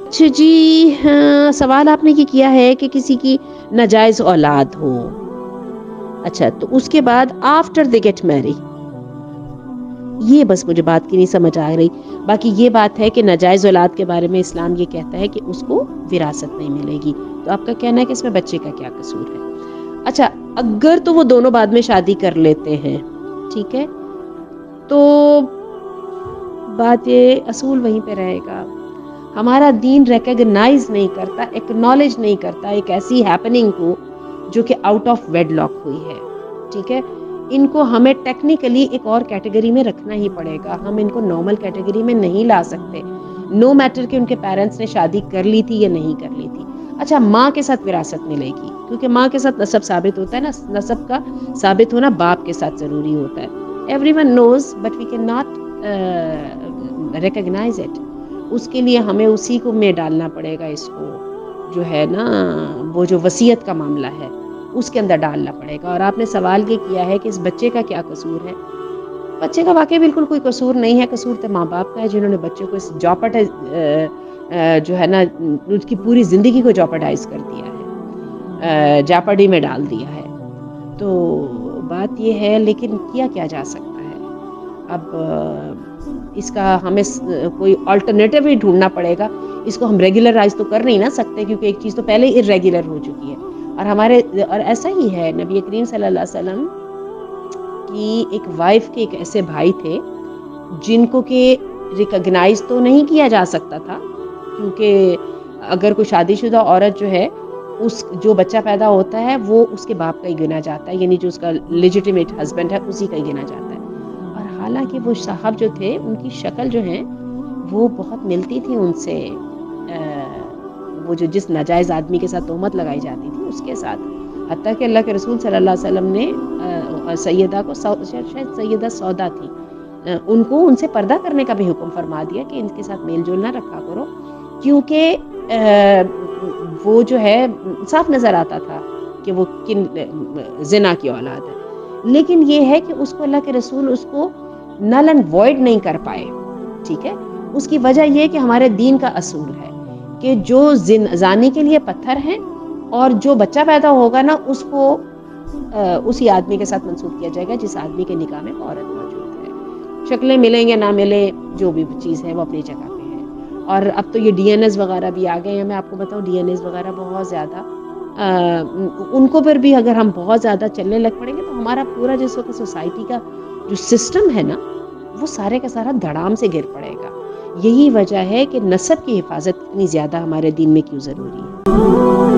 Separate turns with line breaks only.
اچھا جی، ہاں، سوال آپ نے یہ کیا ہے کہ کسی کی ناجائز اولاد ہو، اچھا تو اس کے بعد آفٹر دے گیٹ میری، یہ بس مجھے بات کی نہیں سمجھ آ رہی. باقی یہ بات ہے کہ ناجائز اولاد کے بارے میں اسلام یہ کہتا ہے کہ اس کو وراثت نہیں ملے گی. تو آپ کا کہنا ہے کہ اس میں بچے کا کیا قصور ہے؟ اچھا، اگر تو وہ دونوں بعد میں شادی کر لیتے ہیں، ٹھیک ہے، تو بات یہ اصول وہیں پہ رہے گا. ہمارا دین ریکگنائز نہیں کرتا، ایکنالج نہیں کرتا ایک ایسی ہیپننگ کو جو کہ آؤٹ آف ویڈ لاک ہوئی ہے. ٹھیک ہے، ان کو ہمیں ٹیکنیکلی ایک اور کیٹیگری میں رکھنا ہی پڑے گا. ہم ان کو نارمل کیٹیگری میں نہیں لا سکتے، نو میٹر کہ ان کے پیرنٹس نے شادی کر لی تھی یا نہیں کر لی تھی. اچھا، ماں کے ساتھ وراثت ملے گی کیونکہ ماں کے ساتھ نسب ثابت ہوتا ہے نا. نسب کا ثابت ہونا باپ کے ساتھ ضروری ہوتا ہے. Everyone knows but we cannot recognise it. اس کے لیے ہمیں اسی کو میں ڈالنا پڑے گا، اس کو جو ہے نا وہ جو وصیت کا معاملہ ہے اس کے اندر ڈالنا پڑے گا. اور آپ نے سوال یہ کیا ہے کہ اس بچے کا کیا قصور ہے. بچے کا واقعی بالکل کوئی قصور نہیں ہے، قصور تو ماں باپ کا ہے جنہوں نے بچے کو اس جاپٹ جو ہے نا اس کی پوری زندگی کو جاپٹائز کر دیا ہے، جاپڑی میں ڈال دیا ہے. تو بات یہ ہے، لیکن کیا جا سکتا ہے اب اس کا ہمیں کوئی آلٹرنیٹو ہی ڈھونڈنا پڑے گا. اس کو ہم ریگولرائز تو کر نہیں نہ سکتے کیونکہ ایک چیز تو پہلے ہی ارریگولر ہو چکی ہے. اور ایسا ہی ہے، نبی کریم صلی اللہ علیہ وسلم کی ایک وائف کے ایک ایسے بھائی تھے جن کو کہ ریکگنائز تو نہیں کیا جا سکتا تھا کیونکہ اگر کوئی شادی شدہ عورت جو ہے اس جو بچہ پیدا ہوتا ہے وہ اس کے باپ کا ہی گنا جاتا ہے، یعنی جو اس کا لیجیٹیمیٹ ہسبینڈ ہے اسی کا ہی گنا جاتا ہے. اور حالانکہ وہ صاحب جو تھے ان کی شکل جو ہے وہ بہت ملتی تھی ان سے، وہ جو جس ناجائز آدمی کے ساتھ تہمت لگائی جاتی تھی اس کے ساتھ. حتیٰ کہ اللہ کے رسول صلی اللہ علیہ وسلم نے سیدہ کو، شاید سیدہ سودا تھی، ان کو ان سے پردہ کرنے کا بھی حکم فرما دیا کہ ان کے ساتھ میل جول نہ رکھا کرو کیونکہ وہ جو ہے صاف نظر آتا تھا کہ وہ کن زنا کی اولاد ہے. لیکن یہ ہے کہ اس کو اللہ کے رسول اس کو نل اینڈ وائڈ نہیں کر پائے. ٹھیک ہے، اس کی وجہ یہ کہ ہمارے دین کا اصول ہے کہ جو زانی کے لیے پتھر ہیں اور جو بچہ پیدا ہوگا نا اس کو اسی آدمی کے ساتھ منسوب کیا جائے گا جس آدمی کے نکاح میں عورت موجود ہے. شکلیں ملیں یا نہ ملیں، جو بھی چیز ہے وہ اپنی جگہ پہ ہے. اور اب تو یہ ڈی این ایز وغیرہ بھی آ گئے ہیں. میں آپ کو بتاؤں ڈی این ایز وغیرہ بہت زیادہ ان کو پر بھی اگر ہم بہت زیادہ چلنے لگ پڑیں گے تو ہمارا پورا جس وقت سوسائٹی کا جو سسٹم ہے نا وہ سارے کا سارا دھڑام سے گر پڑے گا. یہی وجہ ہے کہ نسب کی حفاظت اتنی زیادہ ہمارے دین میں کیوں ضروری ہے.